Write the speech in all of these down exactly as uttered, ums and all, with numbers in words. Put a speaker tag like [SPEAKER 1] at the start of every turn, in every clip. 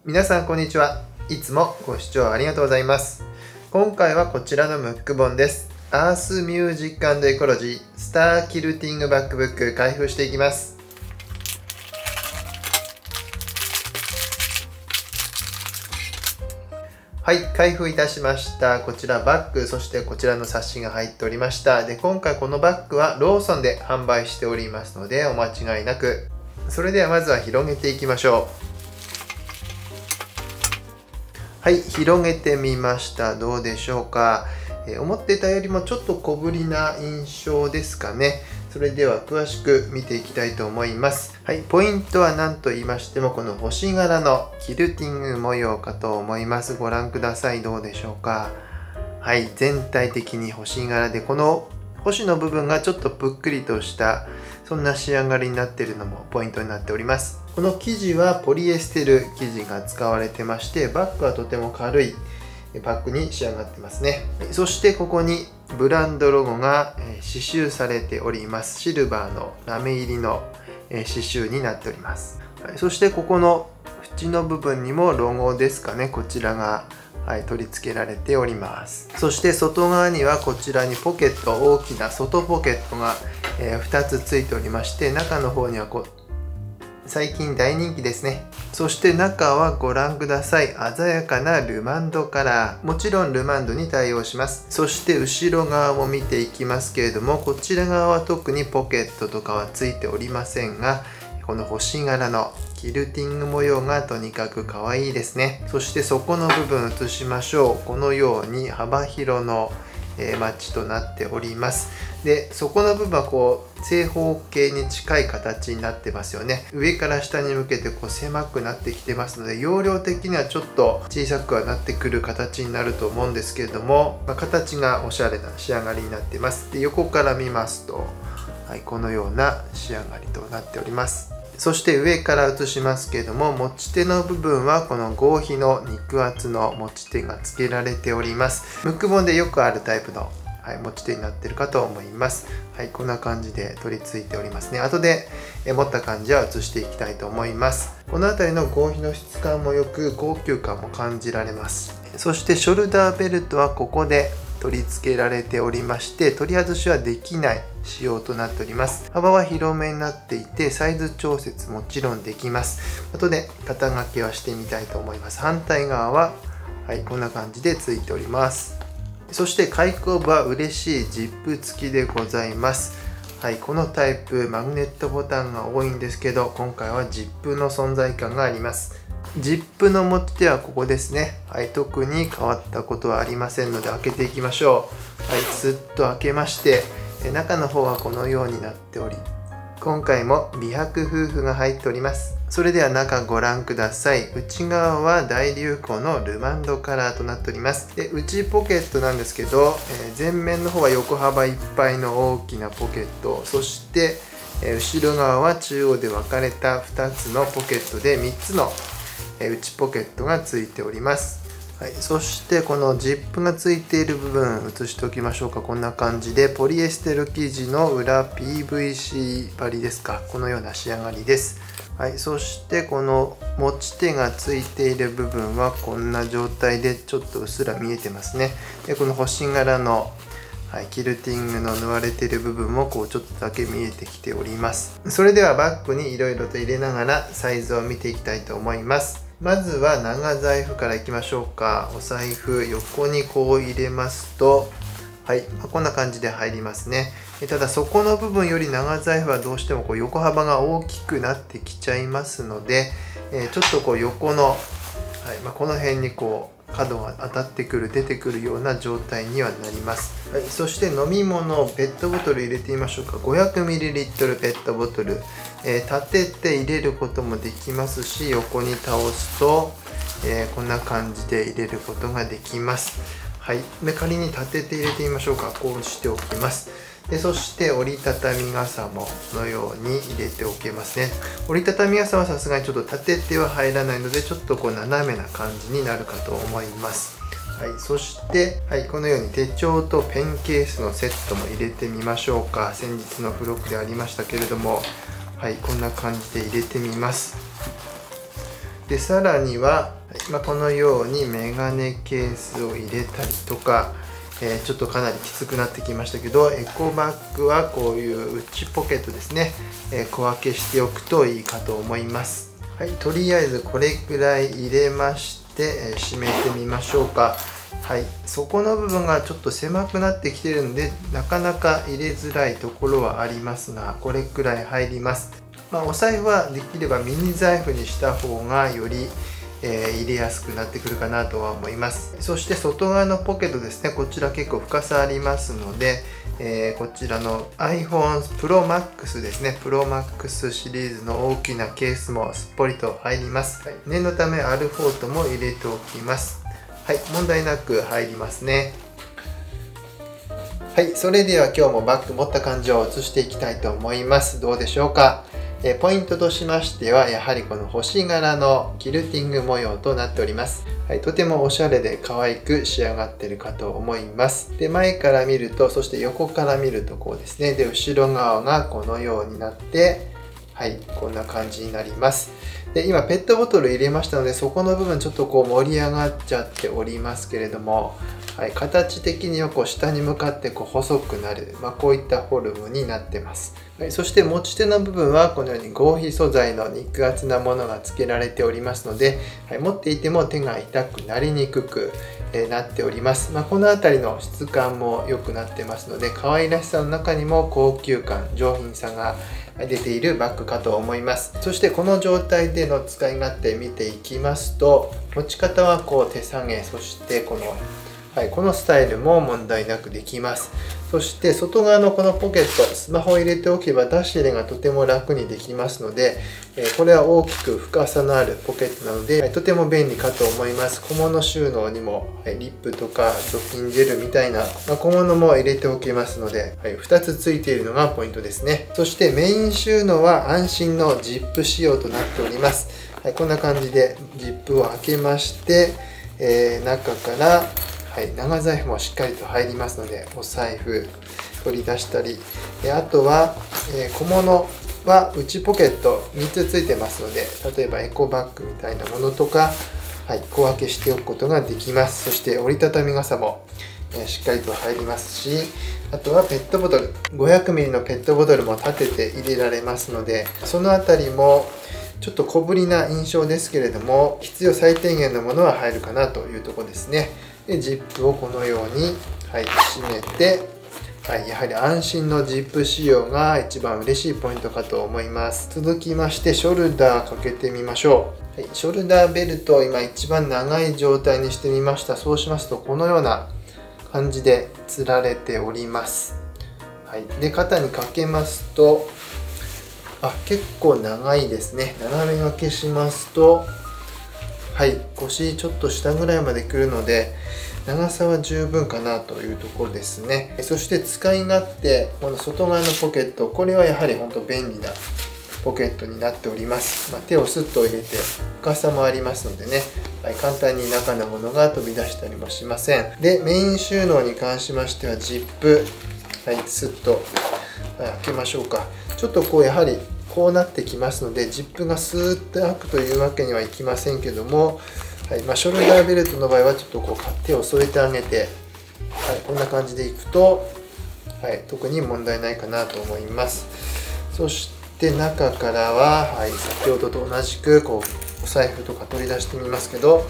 [SPEAKER 1] 皆さんこんにちは。いつもご視聴ありがとうございます。今回はこちらのムック本です。アースミュージック&エコロジースターキルティングバックブック開封していきます。はい、開封いたしました。こちらバッグ、そしてこちらの冊子が入っておりました。で、今回このバッグはローソンで販売しておりますのでお間違いなく。それではまずは広げていきましょう。はい、広げてみました。どうでしょうか。えー、思ってたよりもちょっと小ぶりな印象ですかね。それでは詳しく見ていきたいと思います。はい、ポイントは何と言いましてもこの星柄のキルティング模様かと思います。ご覧ください。どうでしょうか。はい、全体的に星柄でこの星の部分がちょっとぷっくりとしたそんな仕上がりになっているのもポイントになっております。この生地はポリエステル生地が使われてまして、バッグはとても軽いバッグに仕上がってますね。そしてここにブランドロゴが刺繍されております。シルバーのラメ入りの刺繍になっております。そしてここの縁の部分にもロゴですかね、こちらがはい、取り付けられております。そして外側にはこちらにポケット、大きな外ポケットが、えー、ふたつついておりまして、中の方にはこう最近大人気ですね。そして中はご覧ください。鮮やかなルマンドカラー。もちろんルマンドに対応します。そして後ろ側も見ていきますけれども、こちら側は特にポケットとかはついておりませんが、この星柄のキルティング模様がとにかく可愛いですね。そして底の部分移しましょう。このように幅広のえー、マッチとなっております。で、底の部分はこう正方形に近い形になってますよね。上から下に向けてこう狭くなってきてますので、容量的にはちょっと小さくはなってくる形になると思うんですけれども、まあ、形がおしゃれな仕上がりになっています。で、横から見ますと、はい、このような仕上がりとなっております。そして上から写しますけれども、持ち手の部分はこの合皮の肉厚の持ち手が付けられております。ムック本でよくあるタイプの、はい、持ち手になっているかと思います。はい、こんな感じで取り付いておりますね。後で持った感じは写していきたいと思います。この辺りの合皮の質感もよく高級感も感じられます。そしてショルダーベルトはここで取り付けられておりまして、取り外しはできない仕様となっております。幅は広めになっていて、サイズ調節もちろんできます。後で肩掛けはしてみたいと思います。反対側は、はい、こんな感じでついております。そして開口部は嬉しいジップ付きでございます。はい、このタイプマグネットボタンが多いんですけど、今回はジップの存在感があります。ジップの持ち手はここですね。はい、特に変わったことはありませんので開けていきましょう。はい、スッと開けまして、中の方はこのようになっており、今回も美白夫婦が入っております。それでは中ご覧ください。内側は大流行のルマンドカラーとなっております。で、内ポケットなんですけど、えー、前面の方は横幅いっぱいの大きなポケット、そしてえー、後ろ側は中央で分かれたふたつのポケットでみっつの内ポケットがついております。はい、そしてこのジップがついている部分移しておきましょうか。こんな感じでポリエステル生地の裏 ピーブイシー 張りですか。このような仕上がりです。はい、そしてこの持ち手がついている部分はこんな状態でちょっとうっすら見えてますね。で、この星柄のはい、キルティングの縫われている部分もこうちょっとだけ見えてきております。それではバッグにいろいろと入れながらサイズを見ていきたいと思います。まずは長財布からいきましょうか。お財布横にこう入れますと、はい、まあ、こんな感じで入りますね。ただ底の部分より長財布はどうしてもこう横幅が大きくなってきちゃいますので、えー、ちょっとこう横の、はい、まあ、この辺にこう角が当たってくる出てくるような状態にはなります。はい、そして飲み物ペットボトル入れてみましょうか。 ごひゃくミリリットル ペットボトル、えー、立てて入れることもできますし、横に倒すと、えー、こんな感じで入れることができます。はい、で仮に立てて入れてみましょうか。こうしておきます。でそして折りたたみ傘もこのように入れておけますね。折りたたみ傘はさすがにちょっと立てては入らないので、ちょっとこう斜めな感じになるかと思います。はい、そして、はい、このように手帳とペンケースのセットも入れてみましょうか。先日の付録でありましたけれども、はい、こんな感じで入れてみます。 でさらには、まあ、このようにメガネケースを入れたりとか、えー、ちょっとかなりきつくなってきましたけど、エコバッグはこういう内ポケットですね、えー、小分けしておくといいかと思います。はい、とりあえずこれくらい入れまして、えー、締めてみましょうか。はい、底の部分がちょっと狭くなってきてるんで、なかなか入れづらいところはありますが、これくらい入ります。まあ、お財布はできればミニ財布にした方がより、えー、入れやすくなってくるかなとは思います。そして外側のポケットですね、こちら結構深さありますので、えー、こちらの iPhone Pro Max ですね、Pro Max シリーズの大きなケースもすっぽりと入ります。はい、念のためアルフォートも入れておきます。はい、問題なく入りますね。はい、それでは今日もバッグ持った感じを移していきたいと思います。どうでしょうか。えポイントとしましては、やはりこの星柄のキルティング模様となっております。はい、とてもおしゃれで可愛く仕上がっているかと思います。で、前から見ると、そして横から見るとこうですね。で、後ろ側がこのようになって、はい、こんな感じになります。で、今ペットボトル入れましたので、そこの部分ちょっとこう盛り上がっちゃっておりますけれども、はい、形的にはこう下に向かってこう細くなる、まあ、こういったフォルムになってます。はい、そして持ち手の部分はこのように合皮素材の肉厚なものが付けられておりますので、はい、持っていても手が痛くなりにくくなっております。まあ、この辺りの質感も良くなってますので、可愛らしさの中にも高級感、上品さが出ているバッグかと思います。そしてこの状態での使い勝手見ていきますと、持ち方はこう手下げ、そしてこのはい、このスタイルも問題なくできます。そして外側のこのポケット、スマホを入れておけば出し入れがとても楽にできますので、これは大きく深さのあるポケットなので、とても便利かと思います。小物収納にも、リップとか除菌ジェルみたいな小物も入れておけますので、ふたつついているのがポイントですね。そしてメイン収納は安心のジップ仕様となっております。はい、こんな感じでジップを開けまして、えー、中からはい、長財布もしっかりと入りますので、お財布取り出したり、あとは、えー、小物は内ポケットみっつついてますので、例えばエコバッグみたいなものとか、はい、小分けしておくことができます。そして折りたたみ傘も、えー、しっかりと入りますし、あとはペットボトル、ごひゃくミリ のペットボトルも立てて入れられますので、そのあたりもちょっと小ぶりな印象ですけれども、必要最低限のものは入るかなというところですね。でジップをこのように、はい、閉めて、はい、やはり安心のジップ仕様が一番嬉しいポイントかと思います。続きましてショルダーかけてみましょう。はい、ショルダーベルトを今一番長い状態にしてみました。そうしますとこのような感じでつられております。はい、で肩にかけますと、あ、結構長いですね。斜め掛けしますと、はい、腰ちょっと下ぐらいまで来るので、長さは十分かなというところですね。そして使い勝手、この外側のポケット、これはやはり本当便利なポケットになっております。まあ、手をスッと入れて深さもありますのでね、はい、簡単に中のものが飛び出したりもしません。で、メイン収納に関しましてはジップ、はい、スッと、はい、開けましょうか。ちょっとこうやはりこうなってきますので、ジップがスーッと開くというわけにはいきませんけども、はい、まあ、ショルダーベルトの場合はちょっとこう手を添えてあげて、はい、こんな感じでいくと、はい、特に問題ないかなと思います。そして中からは、はい、先ほどと同じくこうお財布とか取り出してみますけど、はい、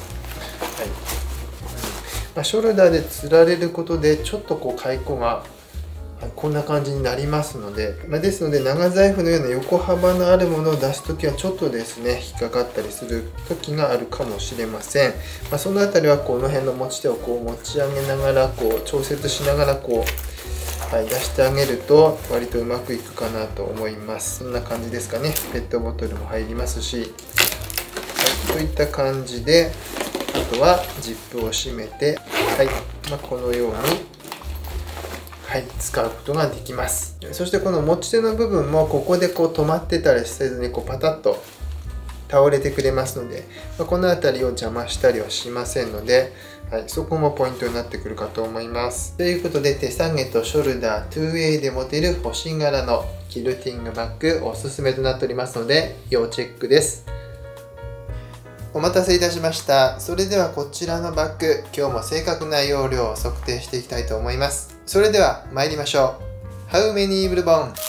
[SPEAKER 1] まあ、ショルダーでつられることでちょっとこう開口がこんな感じになりますので、まあ、ですので長財布のような横幅のあるものを出すときはちょっとですね引っかかったりする時があるかもしれません。まあ、そのあたりはこの辺の持ち手をこう持ち上げながらこう調節しながらこう、はい、出してあげると割とうまくいくかなと思います。そんな感じですかね。ペットボトルも入りますし、はい、といった感じであとはジップを閉めて、はい、まあ、このようにはい、使うことができます。そしてこの持ち手の部分もここでこう止まってたりせずにこうパタッと倒れてくれますので、まあ、この辺りを邪魔したりはしませんので、はい、そこもポイントになってくるかと思います。ということで手提げとショルダー ツーウェイ で持てる星柄のキルティングバッグおすすめとなっておりますので要チェックです。 お待たせいたしました。それではこちらのバッグ、今日も正確な容量を測定していきたいと思います。それでは参りましょう。How many ブルボン？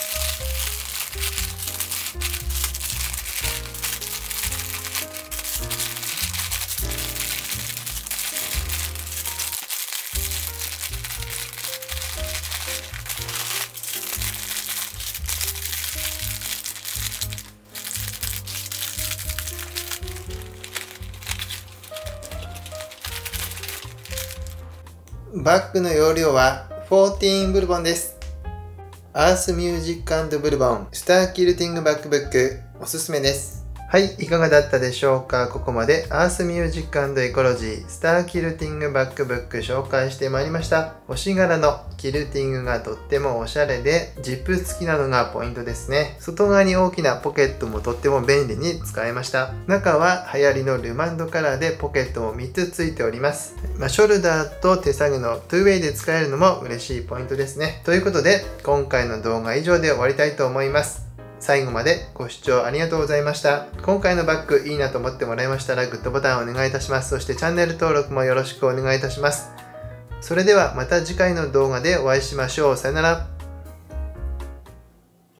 [SPEAKER 1] バッグの容量はじゅうよんブルボンです。アースミュージック&ブルボンスターキルティングバックブックおすすめです。はい、いかがだったでしょうか。ここまでアースミュージック&エコロジースターキルティングバックブック紹介してまいりました。星柄のキルティングがとってもおしゃれでジップ付きなのがポイントですね。外側に大きなポケットもとっても便利に使えました。中は流行りのルマンドカラーでポケットもみっつついております。まあ、ショルダーと手提げのトゥーウェイで使えるのも嬉しいポイントですね。ということで今回の動画以上で終わりたいと思います。最後までご視聴ありがとうございました。今回のバッグいいなと思ってもらえましたらグッドボタンをお願いいたします。そしてチャンネル登録もよろしくお願いいたします。それではまた次回の動画でお会いしましょう。さよなら。